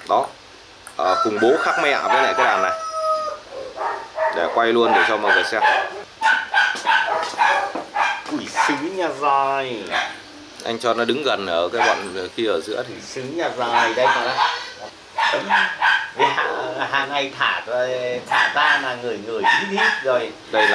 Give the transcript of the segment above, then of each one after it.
Đó, cùng bố khác mẹ với lại cái đàn này. Để quay luôn để cho mọi người xem. Quỷ sứ nhà dài. Anh cho nó đứng gần ở cái bọn kia ở giữa thì. Quỷ sứ nhà dài đây mà. Hàng ngày thả ra là người hít rồi.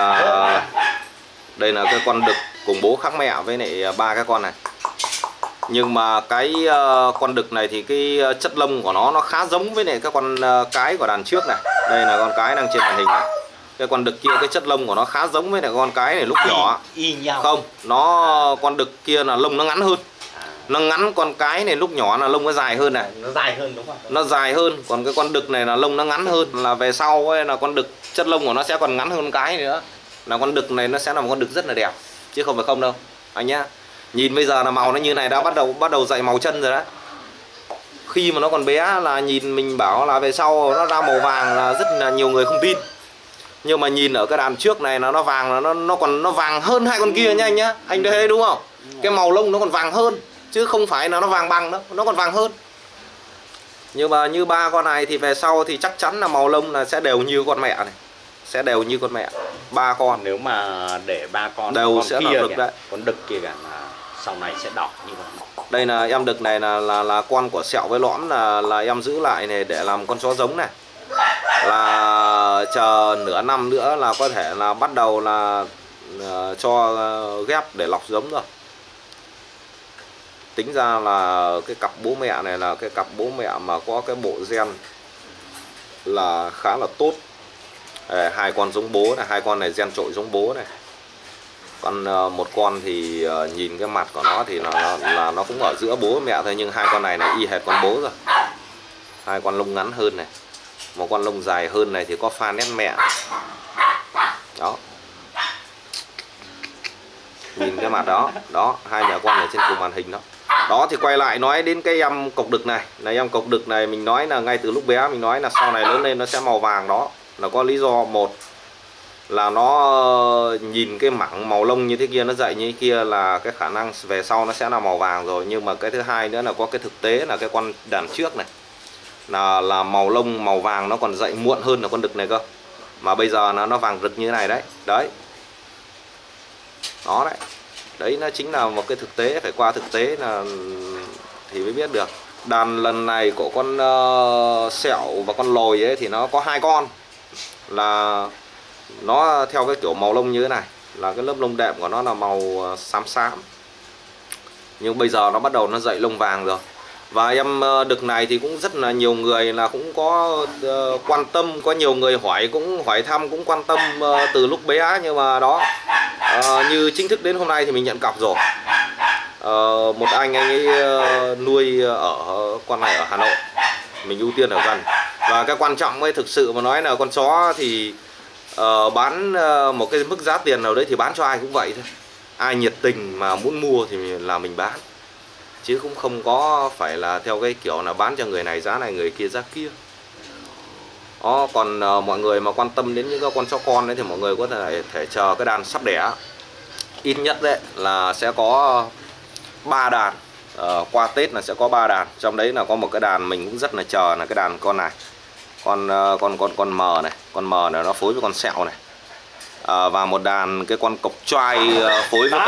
Đây là cái con đực cùng bố khác mẹ với lại 3 cái con này. Nhưng mà cái con đực này thì cái chất lông của nó khá giống với lại cái con cái của đàn trước này. Đây là con cái đang trên màn hình này. Cái con đực kia cái chất lông của nó khá giống với lại con cái này lúc nhỏ. Y nhau. Không, con đực kia là lông nó ngắn hơn. Nó ngắn, con cái này lúc nhỏ là lông nó dài hơn này. Nó dài hơn đúng không? Nó dài hơn, còn cái con đực này là lông nó ngắn hơn. Là về sau ấy, là con đực chất lông của nó sẽ còn ngắn hơn con cái nữa. Là con đực này nó sẽ là một con đực rất là đẹp, chứ không phải không đâu anh nhá. Nhìn bây giờ là màu nó như này đã bắt đầu dậy màu chân rồi đấy. Khi mà nó còn bé là nhìn mình bảo là về sau nó ra màu vàng là rất là nhiều người không tin. Nhưng mà nhìn ở cái đàn trước này là nó vàng, là nó vàng hơn 2 con kia nha anh nhá. Anh thấy đúng không? Cái màu lông nó còn vàng hơn, chứ không phải là nó vàng bằng đâu, nó còn vàng hơn. Nhưng mà như 3 con này thì về sau thì chắc chắn là màu lông là sẽ đều như con mẹ này. Sẽ đều như con mẹ. 3 con. Nếu mà để 3 con đều con sẽ kia là đực đấy. Con đực kia cả là sau này sẽ đỏ như vậy. Đây là em đực này là con của sẹo với lõm là em giữ lại này để làm con chó giống này. Là chờ nửa năm nữa là có thể là bắt đầu là cho ghép để lọc giống rồi. Tính ra là cái cặp bố mẹ này là cái cặp bố mẹ mà có cái bộ gen là khá là tốt. 2 con giống bố này, 2 con này gen trội giống bố này. Còn một con thì nhìn cái mặt của nó thì là nó cũng ở giữa bố mẹ thôi, nhưng 2 con này là y hệt con bố rồi. 2 con lông ngắn hơn này, một con lông dài hơn này thì có pha nét mẹ. Đó. Nhìn cái mặt đó, đó, 2 mẹ con ở trên cùng màn hình đó. Đó thì quay lại nói đến cái em cộc đực này. Là em cộc đực này mình nói là ngay từ lúc bé mình nói là sau này lớn lên nó sẽ màu vàng đó. Là có lý do, một là nó nhìn cái mảng màu lông như thế kia, nó dậy như thế kia là cái khả năng về sau nó sẽ là màu vàng rồi. Nhưng mà cái thứ hai nữa là có cái thực tế là cái con đàn trước này là màu lông màu vàng nó còn dậy muộn hơn là con đực này cơ. Mà bây giờ nó vàng rực như thế này đấy. Đấy. Đó đấy. Đấy nó chính là một cái thực tế, phải qua thực tế là thì mới biết được. Đàn lần này của con sẹo và con lồi ấy thì nó có 2 con. Là nó theo cái kiểu màu lông như thế này, là cái lớp lông đệm của nó là màu xám xám. Nhưng bây giờ nó bắt đầu nó dậy lông vàng rồi. Và em đực này thì cũng rất là nhiều người là cũng có quan tâm, có nhiều người cũng hỏi thăm, cũng quan tâm từ lúc bé. Nhưng mà đó, như chính thức đến hôm nay thì mình nhận cọc rồi. Một anh ấy nuôi ở con này ở Hà Nội, mình ưu tiên ở gần. Và cái quan trọng ấy, thực sự mà nói là con chó thì bán một cái mức giá tiền nào đấy thì bán cho ai cũng vậy thôi. Ai nhiệt tình mà muốn mua thì là mình bán, chứ cũng không có phải là theo cái kiểu là bán cho người này giá này người kia giá kia. Đó, còn mọi người mà quan tâm đến những cái con chó con đấy thì mọi người có thể chờ cái đàn sắp đẻ. Ít nhất đấy là sẽ có 3 đàn. Qua Tết là sẽ có 3 đàn. Trong đấy là có một cái đàn mình cũng rất là chờ là cái đàn con này. Con mờ này, con mờ này nó phối với con sẹo này. Và một đàn cái con cộc choai phối với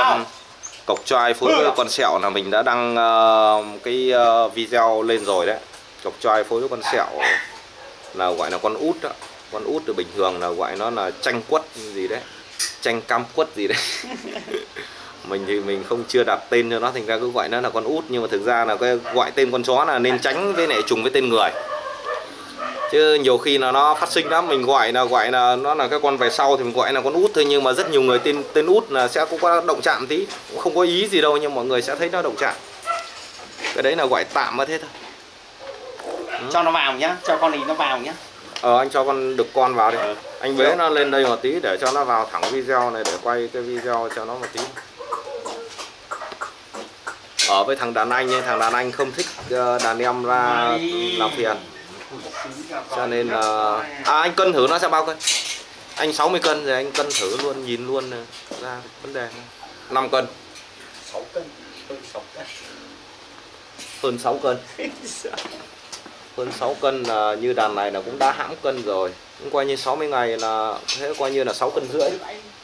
con sẹo là mình đã đăng cái video lên rồi đấy. Cộc choai phối với con sẹo là gọi là con út đó. Con út thì bình thường là gọi nó là chanh quất gì đấy, chanh cam quất gì đấy. Mình thì mình chưa đặt tên cho nó, thành ra cứ gọi nó là con út. Nhưng mà thực ra là cái gọi tên con chó là nên tránh với lại trùng với tên người. Chứ nhiều khi là nó phát sinh lắm, mình gọi là nó là cái con về sau thì mình gọi là con út thôi. Nhưng mà rất nhiều người tên út là sẽ cũng có động chạm tí, cũng không có ý gì đâu, nhưng mọi người sẽ thấy nó động chạm. Cái đấy là gọi tạm mà thế thôi. Cho nó vào nhá, cho con này nó vào nhá. Anh cho con đực con vào đi. Anh bế nó lên đây một tí để cho nó vào thẳng video này, để quay cái video cho nó một tí. Ở với thằng đàn anh ấy, thằng đàn anh không thích đàn em ra làm phiền. Cho nên là anh cân thử nó sẽ bao cân. Anh 60 cân rồi, anh cân thử luôn, nhìn luôn ra vấn đề. 5 cân. 6 cân, hơn 6 cân. Hơn 6 cân. hơn 6 cân, là như đàn này là cũng đã hãm cân rồi, cũng coi như 60 ngày là thế, coi như là 6 cân rưỡi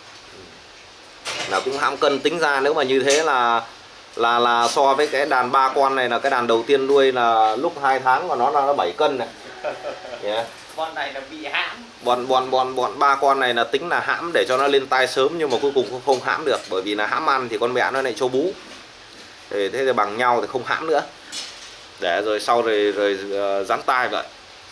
là cũng hãm cân. Tính ra nếu mà như thế là so với cái đàn 3 con này, là cái đàn đầu tiên nuôi là lúc 2 tháng mà nó 7 cân này. Yeah. Con này là bị hãm. Bọn 3 con này là tính là hãm để cho nó lên tai sớm, nhưng mà cuối cùng không hãm được, bởi vì là hãm ăn thì con mẹ nó lại cho bú. Thế thì bằng nhau thì không hãm nữa, để rồi sau rồi dán tai vậy.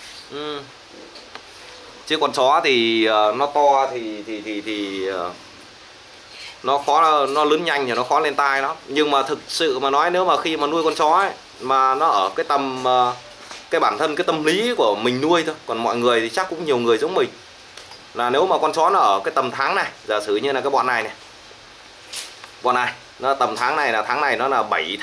Chứ con chó thì nó to thì nó khó, nó lớn nhanh thì nó khó lên tai lắm. Nhưng mà thực sự mà nói, nếu mà khi mà nuôi con chó ấy, mà nó ở cái tầm cái bản thân cái tâm lý của mình nuôi thôi, còn mọi người thì chắc cũng nhiều người giống mình, là nếu mà con chó nó ở cái tầm tháng này, giả sử như là cái bọn này này, bọn này nó tầm tháng này, là tháng này nó là 7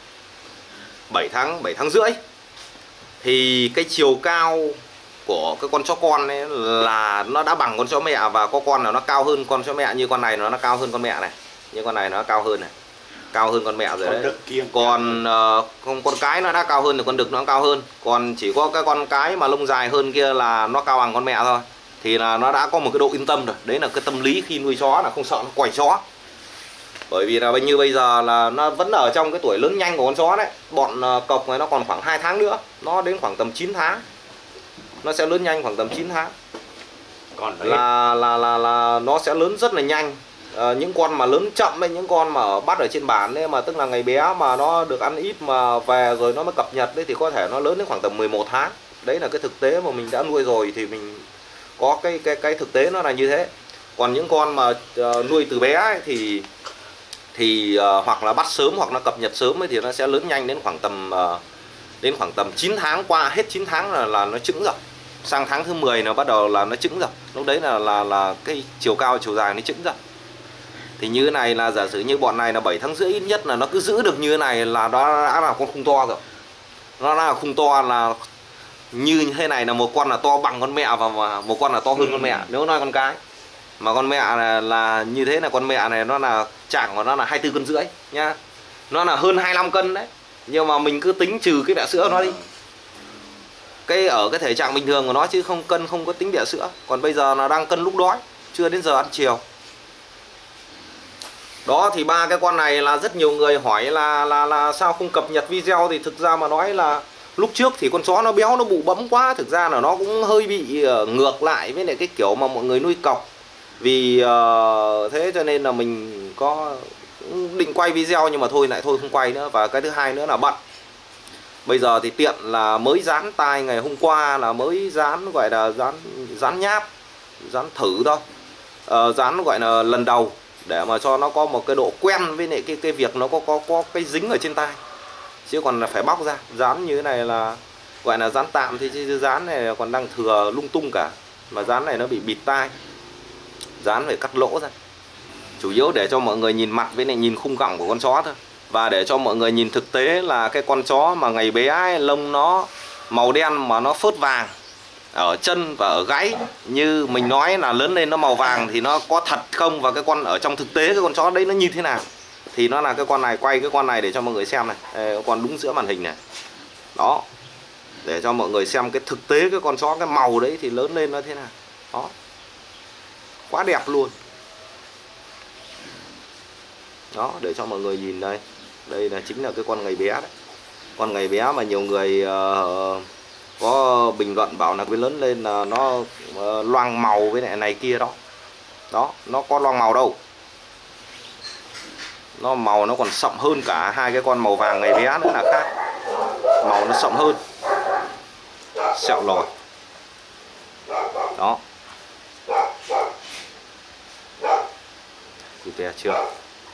tháng rưỡi, thì cái chiều cao của cái con chó con ấy là nó đã bằng con chó mẹ, và có con là nó cao hơn con chó mẹ. Như con này nó cao hơn con mẹ này, như con này nó cao hơn này, cao hơn con mẹ rồi đấy. Còn con cái nó đã cao hơn thì con đực nó cao hơn. Còn chỉ có cái con cái mà lông dài hơn kia là nó cao bằng con mẹ thôi, thì là nó đã có một cái độ yên tâm rồi. Đấy là cái tâm lý khi nuôi chó, là không sợ nó quẩy chó. Bởi vì là như bây giờ là nó vẫn ở trong cái tuổi lớn nhanh của con chó đấy. Bọn cộc này nó còn khoảng 2 tháng nữa, nó đến khoảng tầm 9 tháng nó sẽ lớn nhanh, khoảng tầm 9 tháng còn là nó sẽ lớn rất là nhanh. Những con mà lớn chậm ấy, những con mà bắt ở trên bản ấy, mà tức là ngày bé mà nó được ăn ít mà về rồi nó mới cập nhật đấy, thì có thể nó lớn đến khoảng tầm 11 tháng. Đấy là cái thực tế mà mình đã nuôi rồi, thì mình có cái thực tế nó là như thế. Còn những con mà nuôi từ bé ấy, thì hoặc là bắt sớm hoặc là cập nhật sớm ấy, thì nó sẽ lớn nhanh đến khoảng tầm 9 tháng, qua hết 9 tháng là nó chững rồi. Sang tháng thứ 10 nó bắt đầu là nó chững rồi. Lúc đấy là cái chiều cao chiều dài nó chững rồi. Thì như thế này là giả sử như bọn này là 7 tháng rưỡi, ít nhất là nó cứ giữ được như thế này là nó đã là con khung to rồi. Nó là khung to, là như thế này là một con là to bằng con mẹ, và một con là to hơn con mẹ, nếu nói con cái. Mà con mẹ là như thế, là con mẹ này nó là chảng của nó là 24 cân rưỡi nhá. Nó là hơn 25 cân đấy. Nhưng mà mình cứ tính trừ cái bẹ sữa nó đi, cái ở cái thể trạng bình thường của nó, chứ không có tính bẹ sữa. Còn bây giờ nó đang cân lúc đói, chưa đến giờ ăn chiều. Đó, thì 3 cái con này là rất nhiều người hỏi là sao không cập nhật video. Thì thực ra mà nói là lúc trước thì con chó nó béo, nó bụ bẫm quá. Thực ra là nó cũng hơi bị ngược lại với lại cái kiểu mà mọi người nuôi cọc. Vì thế cho nên là mình có định quay video, nhưng mà thôi không quay nữa. Và cái thứ hai nữa là bận. Bây giờ thì tiện là mới dán tai ngày hôm qua, là mới dán, gọi là dán nháp, dán thử thôi, dán gọi là lần đầu, để mà cho nó có một cái độ quen với lại cái việc nó có cái dính ở trên tai. Chứ còn là phải bóc ra. Dán như thế này là gọi là dán tạm, thì chứ dán này còn đang thừa lung tung cả. Mà dán này nó bị bịt tai, dán phải cắt lỗ ra. Chủ yếu để cho mọi người nhìn mặt với lại nhìn khung cẳng của con chó thôi. Và để cho mọi người nhìn thực tế là cái con chó mà ngày bé ấy, lông nó màu đen mà nó phớt vàng ở chân và ở gáy, như mình nói là lớn lên nó màu vàng, thì nó có thật không, và cái con ở trong thực tế cái con chó đấy nó như thế nào. Thì nó là cái con này, quay cái con này để cho mọi người xem này. Đây, con đúng giữa màn hình này. Đó, để cho mọi người xem cái thực tế cái con chó, cái màu đấy thì lớn lên nó thế nào. Đó, quá đẹp luôn. Đó, để cho mọi người nhìn đây. Đây là chính là cái con ngày bé đấy. Con ngày bé mà nhiều người có bình luận bảo là cái lớn lên là nó loang màu với lại này kia đó. Đó, nó có loang màu đâu. Nó màu nó còn sậm hơn cả hai cái con màu vàng ngày bé nữa là khác. Màu nó sậm hơn. Sẹo lồi. Đó. Cute chưa?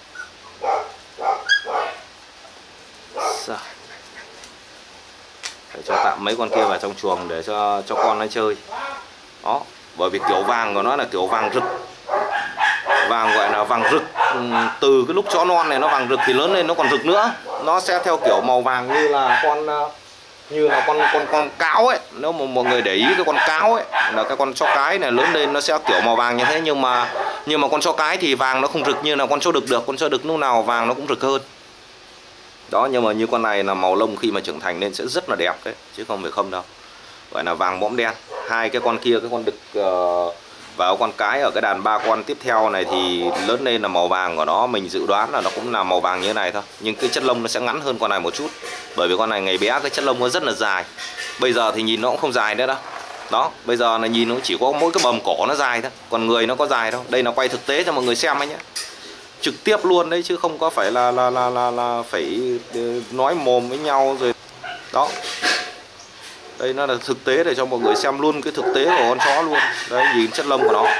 Để cho tạm mấy con kia vào trong chuồng để cho con nó chơi. Đó, bởi vì kiểu vàng của nó là kiểu vàng rực. Vàng gọi là vàng rực. Từ cái lúc chó non này nó vàng rực thì lớn lên nó còn rực nữa. Nó sẽ theo kiểu màu vàng như là con cáo ấy. Nếu mà mọi người để ý cái con cáo ấy, là cái con chó cái này lớn lên nó sẽ kiểu màu vàng như thế. Nhưng mà con chó cái thì vàng nó không rực như là con chó đực được. Con chó đực lúc nào vàng nó cũng rực hơn. Đó, nhưng mà như con này là màu lông khi mà trưởng thành nên sẽ rất là đẹp đấy, chứ không phải không đâu. Gọi là vàng mõm đen. Hai cái con kia, cái con đực và con cái ở cái đàn 3 con tiếp theo này thì lớn lên là màu vàng của nó, mình dự đoán là nó cũng là màu vàng như thế này thôi. Nhưng cái chất lông nó sẽ ngắn hơn con này một chút. Bởi vì con này ngày bé cái chất lông nó rất là dài. Bây giờ thì nhìn nó cũng không dài nữa đâu. Đó, bây giờ là nhìn nó chỉ có mỗi cái bầm cổ nó dài thôi, còn người nó có dài đâu. Đây là quay thực tế cho mọi người xem ấy nhé. Trực tiếp luôn đấy chứ không có phải là phải nói mồm với nhau rồi. Đó. Đây nó là thực tế để cho mọi người xem luôn cái thực tế của con chó luôn. Đấy, nhìn chất lông của nó.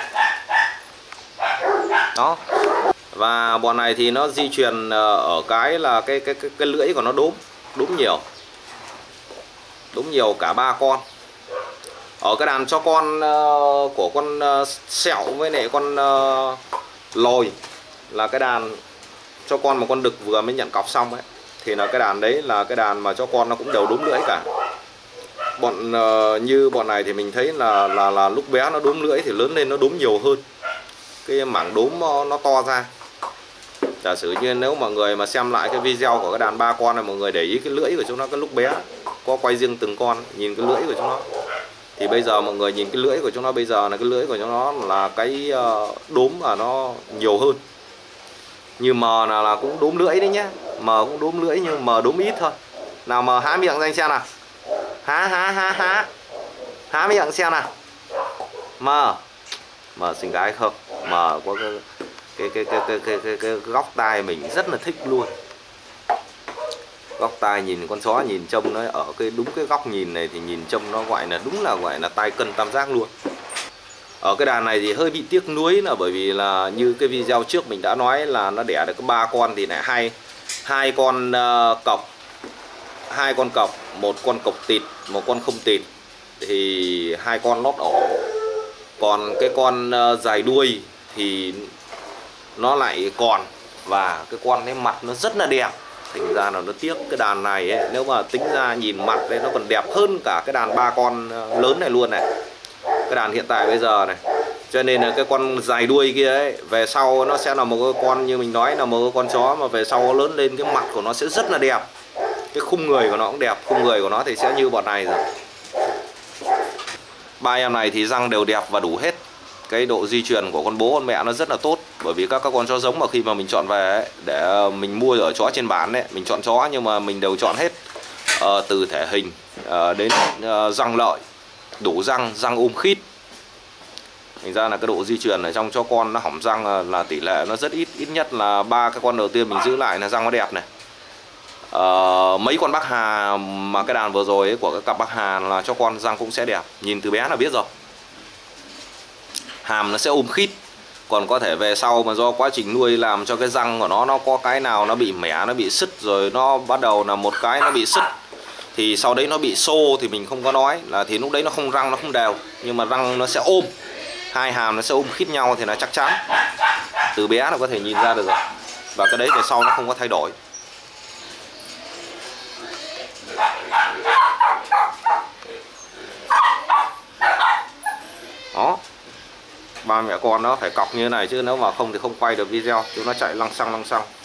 Đó. Và bọn này thì nó di truyền ở cái là cái lưỡi của nó đốm nhiều. Đốm nhiều cả 3 con. Ở cái đàn cho con của con sẹo với lại con lồi là cái đàn cho con mà con đực vừa mới nhận cọc xong ấy, thì là cái đàn đấy là cái đàn mà cho con nó cũng đều đốm lưỡi cả. Bọn như bọn này thì mình thấy là lúc bé nó đốm lưỡi thì lớn lên nó đốm nhiều hơn. Cái mảng đốm nó to ra. Giả sử như nếu mọi người mà xem lại cái video của cái đàn 3 con này, mọi người để ý cái lưỡi của chúng nó cái lúc bé, có quay riêng từng con, nhìn cái lưỡi của chúng nó. Thì bây giờ mọi người nhìn cái lưỡi của chúng nó bây giờ là cái lưỡi của chúng nó là cái đốm mà nó nhiều hơn. Như mờ là cũng đốm lưỡi đấy nhá. Mờ cũng đốm lưỡi nhưng mờ đốm ít thôi. Nào mờ há miệng ra anh xem nào. Há miệng xem nào. Mờ xinh gái không? Mờ có cái góc tai mình rất là thích luôn. Góc tai nhìn con chó nhìn trông nó ở cái đúng cái góc nhìn này thì nhìn trông nó gọi là tai cân tam giác luôn. Ở cái đàn này thì hơi bị tiếc nuối là bởi vì là như cái video trước mình đã nói là nó đẻ được có 3 con thì lại hai con cọc, 2 con cọc, một con cọc tịt, một con không tịt, thì 2 con lót ổ. Còn cái con dài đuôi thì nó lại còn, và cái con ấy mặt nó rất là đẹp. Thành ra là nó tiếc. Cái đàn này ấy, nếu mà tính ra nhìn mặt đấy nó còn đẹp hơn cả cái đàn 3 con lớn này luôn này. Cái đàn hiện tại bây giờ này. Cho nên là cái con dài đuôi kia ấy, về sau nó sẽ là một cái con như mình nói là một cái con chó mà về sau nó lớn lên cái mặt của nó sẽ rất là đẹp. Cái khung người của nó cũng đẹp, khung người của nó thì sẽ như bọn này rồi. 3 em này thì răng đều đẹp và đủ hết. Cái độ di truyền của con bố con mẹ nó rất là tốt. Bởi vì các con chó giống mà khi mà mình chọn về ấy, để mình mua ở chó trên bán ấy, mình chọn chó nhưng mà mình đều chọn hết từ thể hình đến răng lợi, đủ răng khít. Thành ra là cái độ di truyền ở trong chó con nó hỏng răng là tỷ lệ nó rất ít. Ít nhất là 3 cái con đầu tiên mình giữ lại là răng nó đẹp này. Mấy con Bắc Hà mà cái đàn vừa rồi ấy, của cái cặp Bắc Hà là cho con răng cũng sẽ đẹp. Nhìn từ bé là biết rồi. Hàm nó sẽ khít. Còn có thể về sau mà do quá trình nuôi làm cho cái răng của nó có cái nào nó bị mẻ, nó bị sứt, rồi nó bắt đầu là một cái nó bị sứt, thì sau đấy nó bị xô thì mình không có nói là thì lúc đấy nó không răng, nó không đều, nhưng mà răng nó sẽ ôm, 2 hàm nó sẽ khít nhau thì là chắc chắn. Từ bé nó có thể nhìn ra được rồi. Và cái đấy về sau nó không có thay đổi. Đó. Ba mẹ con nó phải cọc như thế này chứ nếu mà không thì không quay được video, chúng nó chạy lăng xăng.